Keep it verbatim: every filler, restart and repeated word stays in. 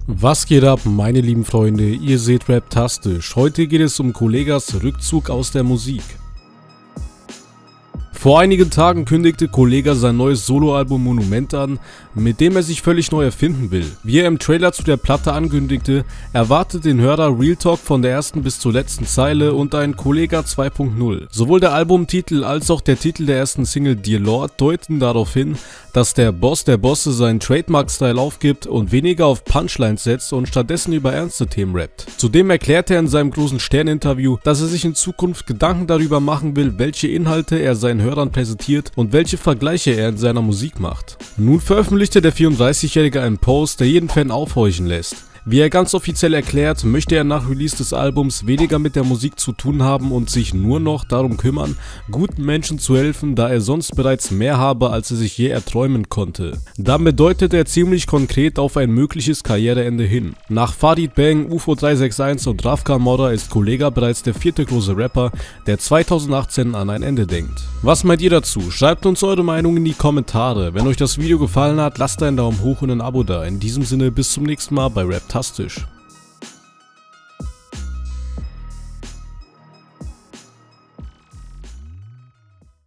Was geht ab, meine lieben Freunde? Ihr seht Raptastisch. Heute geht es um Kollegas Rückzug aus der Musik. Vor einigen Tagen kündigte Kollega sein neues Soloalbum Monument an, mit dem er sich völlig neu erfinden will. Wie er im Trailer zu der Platte ankündigte, erwartet den Hörer Real Talk von der ersten bis zur letzten Zeile und ein Kollega zwei Punkt null. Sowohl der Albumtitel als auch der Titel der ersten Single Dear Lord deuten darauf hin, dass der Boss der Bosse seinen Trademark-Style aufgibt und weniger auf Punchlines setzt und stattdessen über ernste Themen rappt. Zudem erklärt er in seinem großen Stern-Interview, dass er sich in Zukunft Gedanken darüber machen will, welche Inhalte er seinen Hörern präsentiert und welche Vergleiche er in seiner Musik macht. Nun veröffentlichte der vierunddreißigjährige einen Post, der jeden Fan aufhorchen lässt. Wie er ganz offiziell erklärt, möchte er nach Release des Albums weniger mit der Musik zu tun haben und sich nur noch darum kümmern, guten Menschen zu helfen, da er sonst bereits mehr habe, als er sich je erträumen konnte. Damit deutet er ziemlich konkret auf ein mögliches Karriereende hin. Nach Farid Bang, U F O drei sechs eins und Rafka Modder ist Kollega bereits der vierte große Rapper, der zweitausendachtzehn an ein Ende denkt. Was meint ihr dazu? Schreibt uns eure Meinung in die Kommentare. Wenn euch das Video gefallen hat, lasst einen Daumen hoch und ein Abo da. In diesem Sinne, bis zum nächsten Mal bei Raptastisch.